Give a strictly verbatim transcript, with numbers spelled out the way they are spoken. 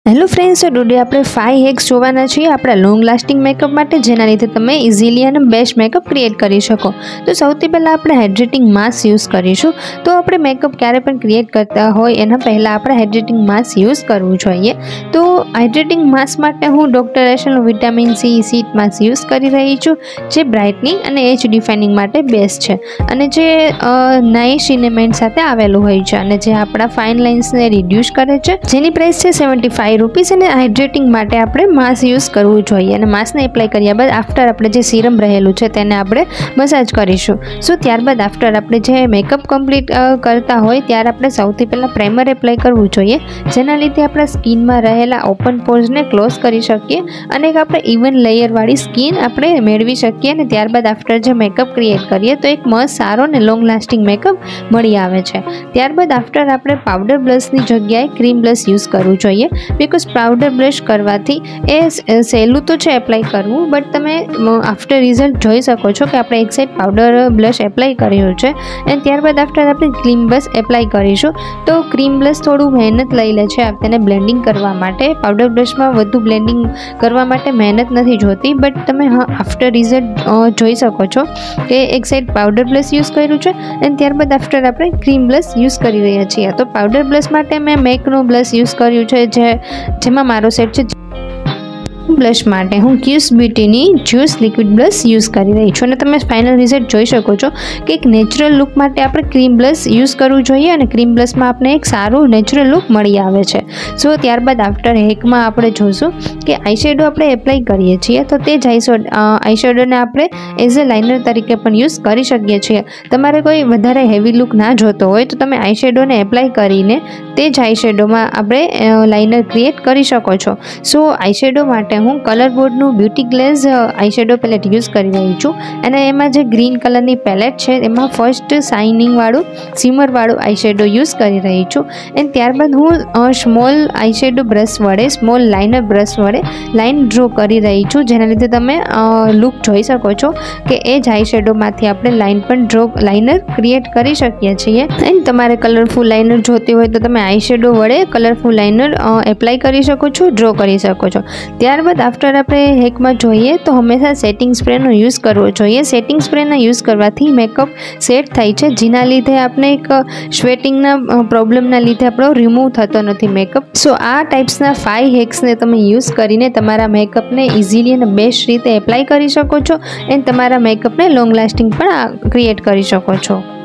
Hello friends, तो today આપણે five hacks જોવાના છીએ આપણા લોંગ લાસ્ટિંગ મેકઅપ માટે, જેના લીધે તમે ઇઝીલી અને બેસ્ટ મેકઅપ ક્રિએટ કરી શકો। તો સૌથી પહેલાં આપણે હાઇડ્રેટિંગ માસ્ક યુઝ કરીશું। તો આપણે મેકઅપ ક્યારે પણ ક્રિએટ કરતા હોય એના પહેલાં આપણે હાઇડ્રેટિંગ માસ્ક યુઝ કરવું જોઈએ। તો હાઇડ્રેટિંગ માસ્ક માટે હું ડૉક્ટર એશલનું vitamin C sheet mask use કરી રહી છું, જે બ્રાઇટનિંગ અને એજ ડિફાઇનિંગ માટે બેસ્ટ છે અને જે નાઇસિનેમેન્ટ સાથે આવેલું હોય છે અને જે આપણા ફાઇન લાઇન્સને રિડ્યુસ કરે છે, જેની પ્રાઇસ છે સેવન્ટી ફાइव રૂપીસ। અને હાઇડ્રેટિંગ માટે આપણે માસ્ક યુઝ કરવું જોઈએ અને માસ્કને એપ્લાય કર્યા બાદ આફ્ટર આપણે જે સીરમ રહેલું છે તેને આપણે મસાજ કરીશું। સો ત્યારબાદ આફ્ટર આપણે જે મેકઅપ કમ્પ્લીટ કરતા હોય ત્યારે આપણે સૌથી પહેલાં પ્રાઇમર એપ્લાય કરવું જોઈએ, જેના લીધે આપણા સ્કિનમાં રહેલા ઓપન પોર્સને ક્લોઝ કરી શકીએ અને એક આપણે ઇવન લેયરવાળી સ્કિન આપણે મેળવી શકીએ અને ત્યારબાદ આફ્ટર જે મેકઅપ ક્રિએટ કરીએ તો એક મસ્ત સારો અને લોંગ લાસ્ટિંગ મેકઅપ મળી આવે છે। ત્યારબાદ આફ્ટર આપણે પાવડર બ્લશની જગ્યાએ ક્રીમ બ્લશ યુઝ કરવું જોઈએ, बिकॉज पाउडर ब्लश करवाथी ए सहेलू तो है एप्लाय करवू, बट तमे आफ्टर रिजल्ट जोई सको छो कि आपणे एक साइड पाउडर ब्लश एप्लाय कर्यो छे एंड त्यारबाद आफ्टर आपणे क्रीम ब्लश एप्लाय करीशुं। तो क्रीम ब्लश थोड़ू मेहनत लई ले छे तेने ब्लेंडिंग करवा माटे। पाउडर ब्लश में वधु ब्लेंडिंग करवा माटे मेहनत नहीं जोती, बट तमे आफ्टर रिजल्ट जोई सको छो कि एक साइड पाउडर ब्लश यूज कर्युं छे एंड त्यारबाद आफ्टर आपणे क्रीम ब्लश यूज करी रह्या छीए। तो पाउडर ब्लश माटे मैं मेकनो ब्लश यूज कर्युं छे, जे जेमां मारो सेट छे। ब्लश माटे हूँ क्यूस ब्यूटीनी ज्यूस लिक्विड ब्लश यूज करी रही छूँ। तमे फाइनल रिजल्ट जोई शको छो कि एक नेचरल लुक माटे आपणे क्रीम ब्लश यूज करवू जोईए अने क्रीम ब्लश में आपने एक सारू नेचरल लुक मळी आवे छे। सो त्यारबाद आफ्टर हेक में आपणे जोईशुं कि आईशेडो आपणे एप्लाय करीए छीए तो ते ज आईशेडोने आपणे एज ए लाइनर तरीके पण यूज करी शकीए छीए। तमारे कोई वधारे हेवी लुक ना जोतो होय तो तमे आईशेडोने एप्लाय करीने ते ज आईशेडोमां आपणे लाइनर क्रिएट करी शको छो। सो आईशेडो माटे हूँ कलर बोर्डनु beauty glaze eyeshadow palette use करी रही छूँ अने एमां जे ग्रीन कलरनी पेलेट छे एमां फर्स्ट शाइनिंग वाळुं सीमर वाळुं आईशेडो यूज करी रही छूँ एंड त्यारबाद हूँ स्मॉल आईशेडो ब्रश वडे स्मॉल लाइनर ब्रश वडे लाइन ड्रो करी रही छूँ, जेना लीधे तमे लुक जोई शको छो कि ए ज आईशेडोमांथी आपणे लाइन पण ड्रो लाइनर क्रिएट करी शकीए छीए। एंड तमारे कलरफुल लाइनर जोती होय तो तमे आईशेडो वडे कलरफुल लाइनर एप्लाय करी शको छो, ड्रो करी शको छो। त्यारबाद आफ्टर आपणे हेक में जोईए तो हमेशा सेटिंग स्प्रेनो यूज करवो जोईए। सेटिंग स्प्रेना यूज करवाथी मेकअप सेट थाय छे, जेना लीधे आपणे एक स्वेटिंगना प्रॉब्लमना लीधे आपणो रिमूव थतो नथी मेकअप। सो आ टाइप्सना फाइव हेक्सने तमे यूज करीने तमारा मेकअपने इजीली अने बेस्ट रीते एप्लाय करी शको छो एंड तमारा मेकअपने लॉन्ग लास्टिंग पण क्रिएट करी शको छो।